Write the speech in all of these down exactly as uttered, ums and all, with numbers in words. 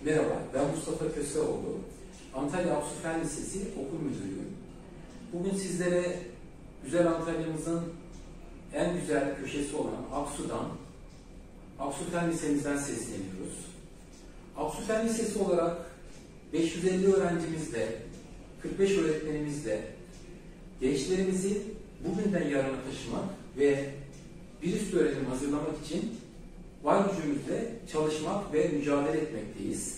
Merhaba, ben Mustafa Köseoğlu. Antalya Aksu Fen Lisesi okul müdürüyüm. Bugün sizlere güzel Antalya'mızın en güzel köşesi olan Aksu'dan, Aksu Fen Lisemizden sesleniyoruz. Aksu Fen Lisesi olarak beş yüz elli öğrencimizle, kırk beş öğretmenimizle gençlerimizi bugünden yarına taşımak ve bir üst öğrenim hazırlamak için var gücümüzle çalışmak ve mücadele etmekteyiz.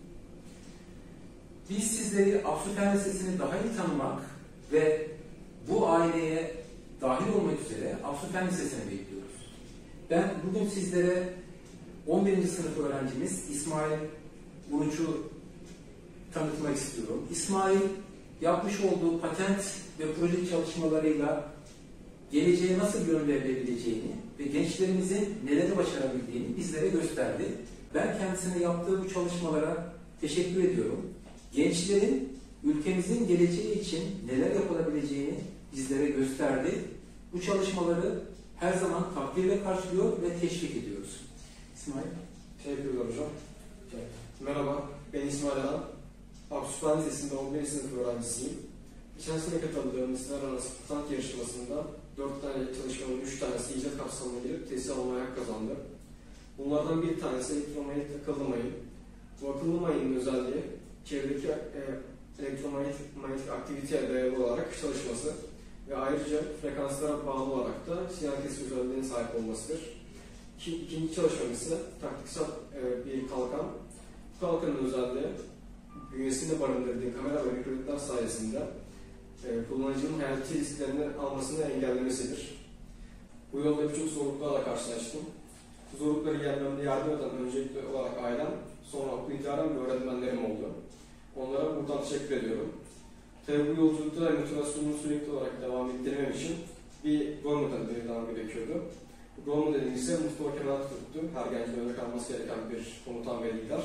Biz sizleri Aksu Fen Lisesi'ni daha iyi tanımak ve bu aileye dahil olmak üzere Aksu Fen Lisesi'ne bekliyoruz. Ben bugün sizlere on birinci sınıf öğrencimiz İsmail Uruç'u tanıtmak istiyorum. İsmail yapmış olduğu patent ve proje çalışmalarıyla geleceğe nasıl yön verebileceğini ve gençlerimizin neleri başarabildiğini bizlere gösterdi. Ben kendisine yaptığı bu çalışmalara teşekkür ediyorum. Gençlerin ülkemizin geleceği için neler yapılabileceğini bizlere gösterdi. Bu çalışmaları her zaman takdirle karşılıyor ve teşvik ediyoruz. İsmail. Teşekkürler hocam. Evet. Merhaba, ben İsmail Alan. Aksu Fen Lisesi'nde on birinci sınıf öğrencisiyim. Geçen sene katıldığım liseler arası patent yarışmasında dört tane çalışmanın üç tanesi icat kapsamına girip tesisi almaya hak kazandı. Bunlardan bir tanesi elektromanyetik akıllı mayın. Bu akıllı mayının özelliği çevredeki e, elektromanyetik aktiviteye dayalı olarak çalışması ve ayrıca frekanslara bağlı olarak da sinyal kesme özelliğine sahip olmasıdır. İki, ikinci çalışmam ise taktiksel e, bir kalkan. Bu kalkanın özelliği bünyesinde barındırdığı kamera ve mikroletler sayesinde e, kullanıcının hayati risklerini almasını engellemesidir. Bu yolda birçok zorluklarla karşılaştım. Bu zorlukları yenmemde yardım eden öncelikli olarak ailem, sonra okul itibaren ve öğretmenlerim oldu. Onlara buradan teşekkür ediyorum. Tabii bu yolculukta da motivasyonumu sürekli olarak devam ettirmem için bir rol modeli belirlemem gerekiyordu. Bu rol modelim ise Mustafa Kemal Atatürk'tü. Her gencin örnek alması gereken bir komutan ve lider.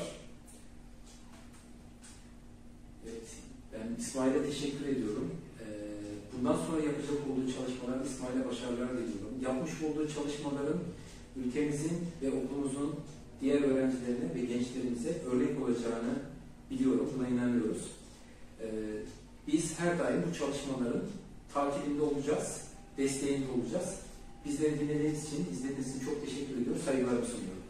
Evet, ben İsmail'e teşekkür ediyorum. Bundan sonra yapacak olduğu çalışmalar İsmail'e başarılar diliyorum. Yapmış olduğu çalışmaların ülkemizin ve okulumuzun diğer öğrencilerine ve gençlerimize örnek olacağını biliyorum, buna inanıyoruz. Biz her daim bu çalışmaların takibinde olacağız, desteğinde olacağız. Bizleri dinlediğiniz için, izlediğiniz için çok teşekkür ediyoruz. Saygılarımı sunuyorum.